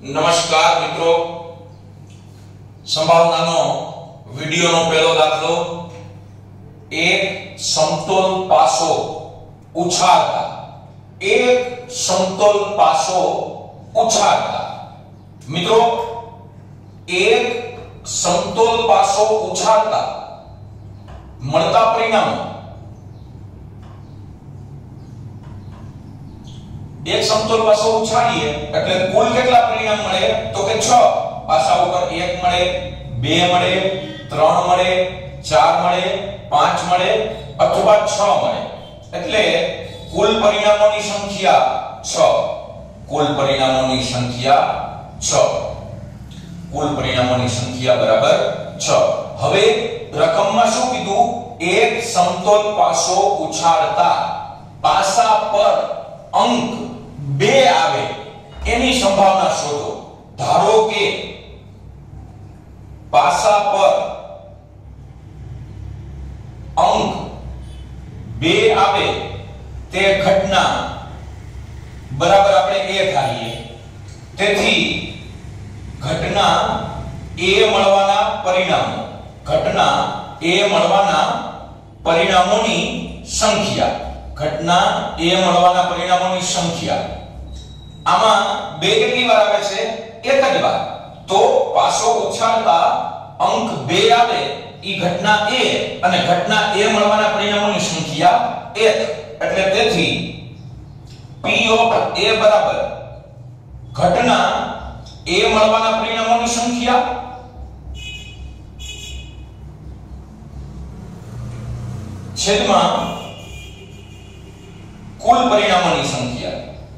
નમસ્કાર મિત્રો, સંભાવનાનો વિડિયોનો પહેલો દાખલો, એક સમતોલ પાસો ઉછાળતા. એક સમતોલ પાસો ઉછાળતા. મિત્રો, એક સમતોલ પાસો ઉછાળતા મળતા પરિણામો. એક સમતોલ પાસો ઉછાળીએ એટલે કુલ કેટલા પરિણામ મળે? તો કે 6 પાસા ઉપર 1 મળે, 2 મળે, 3 મળે, 4 મળે, 5 મળે અથવા 6 મળે. એટલે કુલ પરિણામોની સંખ્યા 6. કુલ પરિણામોની સંખ્યા 6. કુલ પરિણામોની સંખ્યા બરાબર 6. હવે રકમમાં શું કીધું? એક સમતોલ પાસો ઉછાળતા પાસા પર અંક 2 આવે એની સંભાવના શોધો. ધારો કે પાસા પર અંક 2 આવે તે ઘટના બરાબર આપણે A ધારીએ. તેથી ઘટના A મળવાના પરિણામો, ઘટના A મળવાના પરિણામોની સંખ્યા, ઘટના A મળવાના પરિણામોની સંખ્યા. આમાં 2 કેટલી વાર આવે છે? એક જ વાર. તો પાસો ઉછાળતા અંક 2 આવે ઈ ઘટના A અને ઘટના A મળવાના પરિણામોની સંખ્યા 1. એટલે તેથી P ઓફ A બરાબર ઘટના A મળવાના પરિણામોની સંખ્યા છેદમાં કુલ પરિણામોની સંખ્યા.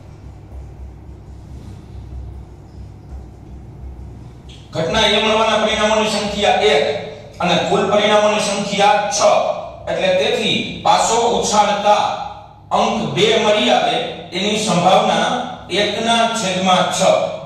ઘટના A મળવાના પરિણામોની સંખ્યા 1 અને કુલ પરિણામોની સંખ્યા 6. એટલે તેથી પાસો ઉછાળતા અંક 2 મળી આવે એની સંભાવના 1/6.